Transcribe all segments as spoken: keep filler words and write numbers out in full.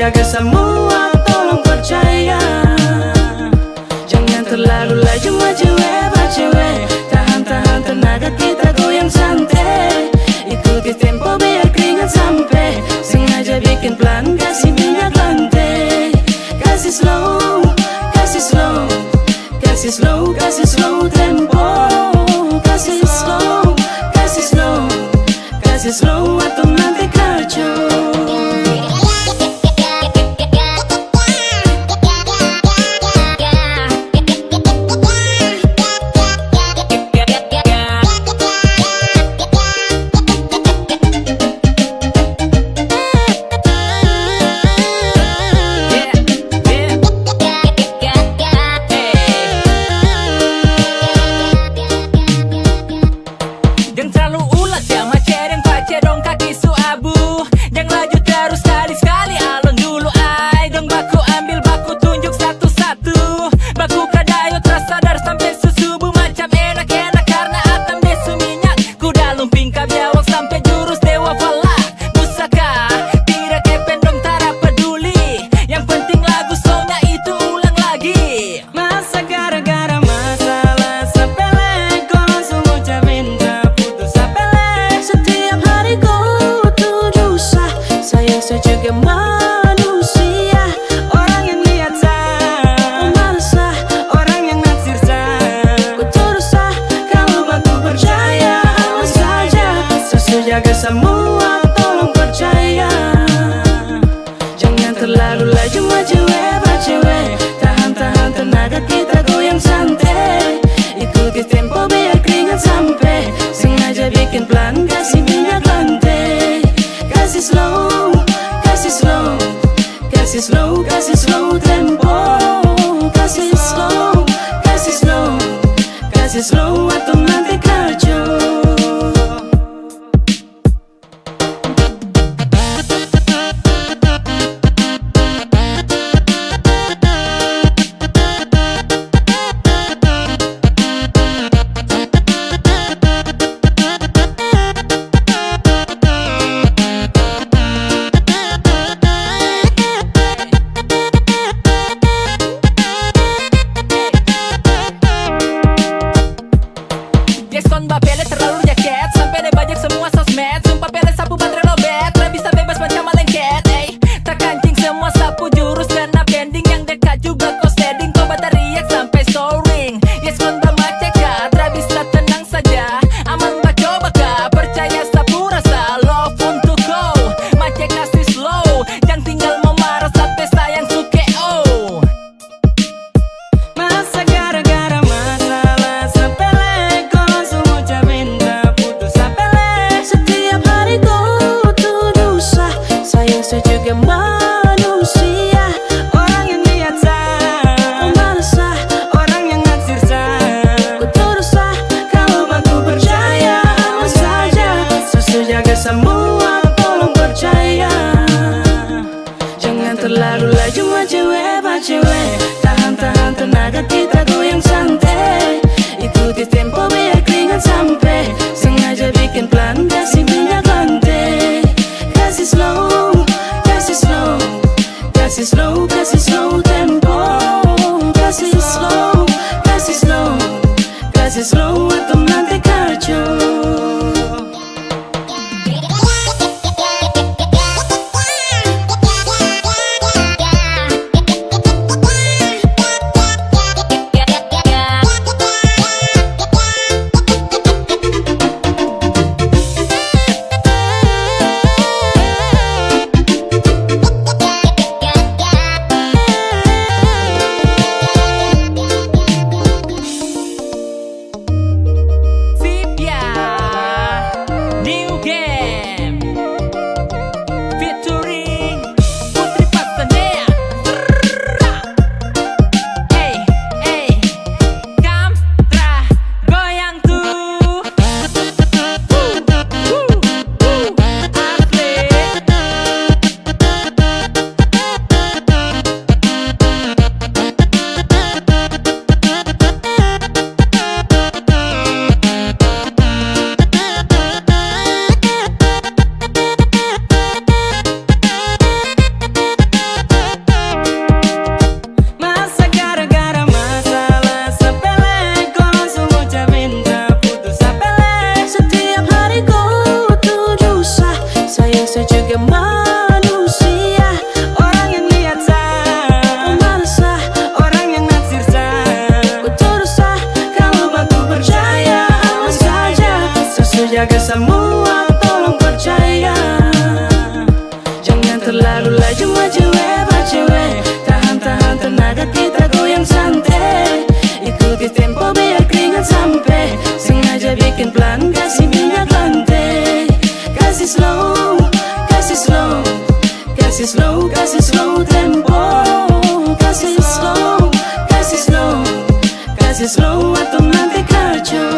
jaga semua, tolong percaya. Jangan terlalu laju maju hebat cewek. Tahan-tahan tenaga kita goyang santai. Ikuti tempo biar keringat sampai. Sengaja bikin pelan, kasih minyak lantai. Kasih slow, kasih slow, kasih slow, kasih slow tempo. Kasih slow, kasih slow, kasih slow atau nanti kacau. Jaga semua, tolong percaya. Jangan terlalu laju maju hebat cewek. Tahan-tahan tenaga kita goyang santai. Ikuti tempo biar keringat sampai. Sengaja bikin pelan, kasih minyak lantai. Kasih slow, kasih slow, kasih slow, kasih slow tempo. Kasih slow, kasih slow, kasih slow atau nanti kacau. Pele terlalu jaket, sampai deh banyak semua sosmed. Sumpah pele sapu baterai lobet, tak bisa bebas macam malengket. Ey, tak kancing semua sapu jurus kena pending. Yang dekat juga kau setting, kau teriak sampai soaring. Yes kontra maceka, tak bisa tenang saja. Aman gak coba kah, percaya sapu rasa. Love untuk kau, macek kasih slow. Jangan tinggal mau marah sampai sayang suke oh. Masa gara-gara masalah sepele kau langsung ucapin tak putus sepele. Setiap hari kau tuduh sah. Sayang saya juga manusia. Orang yang lihat sah, malas sah. Orang yang naksir sah. Ku tuduh sah, kalau aku percaya aman saja. Susu jaga semua, tolong percaya. Jangan terlalu laju maju hebat cewek. Tahan-tahan tenaga kita goyang santai. Ikuti tempo biar keringat sampai. Sengaja bikin pelan, kasih minyak lantai. Kasih slow, kasih slow, kasih slow, kasih slow tempo. Kasih slow, kasih slow, kasih slow atau nanti kacau. slow, kasih slow, kasih slow, kasih slow tempo. Kasih slow, kasih slow, kasih slow atau nanti kacau.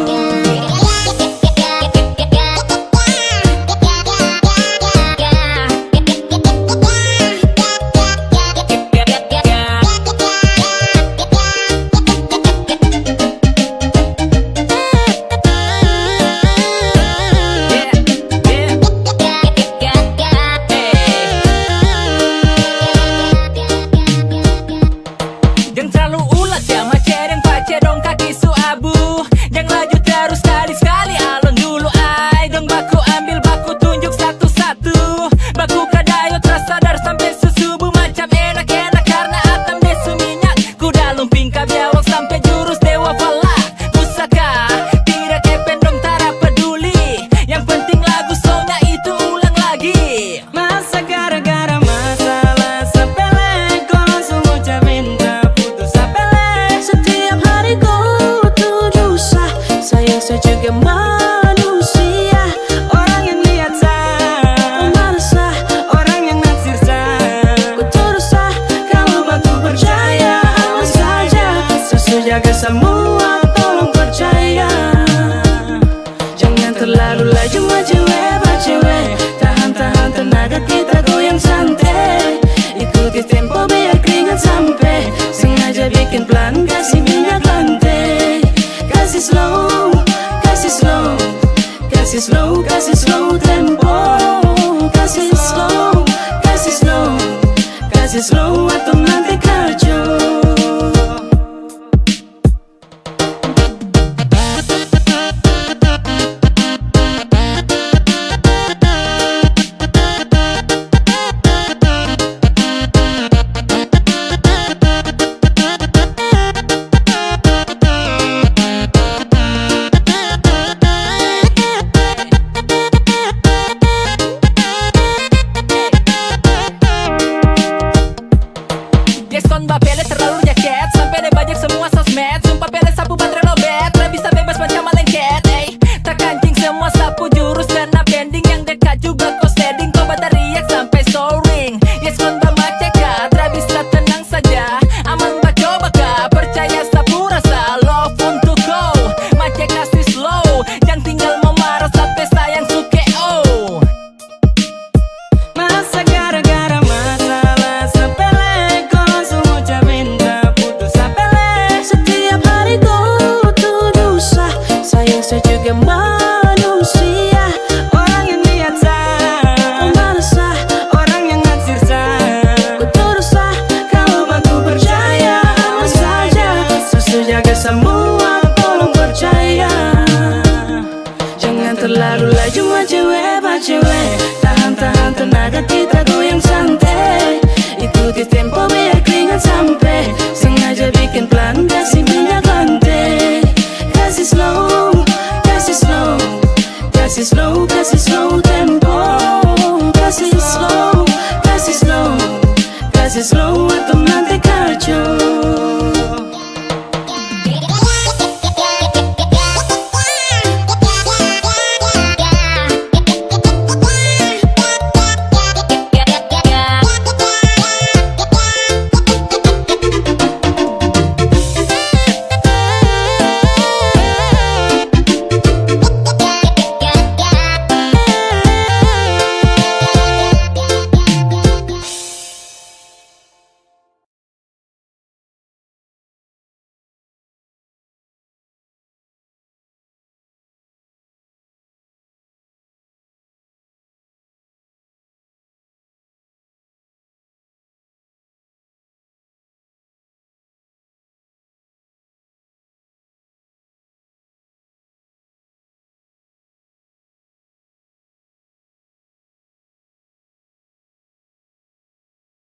Jangan terlalu ulat ya, macet yang pace dong kaki su abu. Jangan laju terus sekali-sekali alon dulu ay. Dong baku ambil baku tunjuk satu-satu. Baku kadayo terasa sadar sampai susubu. Macam enak-enak karena atam desu minyak. Kuda lumping kabiawak sampai jurus dewa falak. Pusaka tidak kepen dong tara peduli. Yang penting lagu songnya itu ulang lagi. Masa gara-gara masalah sepele kau langsung ucapin tak putus sepele. Setiap hariku tuh dosa. Sayang saya juga manusia. Orang yang lihat sah, malas sah. Orang yang naksir sah. Ku turut sah kalau batu percaya. Awas saja, sesu jaga semua, tolong percaya. Jangan terlalu laju maju hebat cewek. Tahan-tahan tenaga kita goyang santai. Ikuti tempo biar keringat sampai. Sengaja bikin pelan kasih minyak lantai. Kasih slow, kasih slow, kasih slow, kasih slow tempo. Kasih slow, kasih slow, kasih slow atau nanti kacau. Diskon bapele terlalu jaket sampai deh bajak semua sosmed. Sumpah pele sapu baterai lobet, tak bisa bebas macam malengket. Ey, tak kancing semua sapu jurus kena bending. Yang dekat juga kau setting, kau teriak sampai soaring. Diskon bamaceka, tak bisa tenang saja. Aman bah coba kah, percaya sapu rasa. Love untuk kau, macet kasih slow. Jangan tinggal memarah sampai sayang suke oh. Masa gara-gara masalah sepele kau langsung ucapin tak putus sepele. Setiap hariku tuh dosa. Sayang saya juga manusia. Orang yang lihat sah, malas sah. Orang yang naksir sah. Ku turut sah kalau baku percaya. Awas saja, sesu jaga semua, tolong percaya. Jangan terlalu laju maju hebat cewek. Tahan-tahan tenaga kita goyang santai. Ikuti tempo biar keringat sampai. Sengaja bikin pelan kasih minyak lantai. Kasih slow, kasih slow, kasih slow, kasih slow tempo.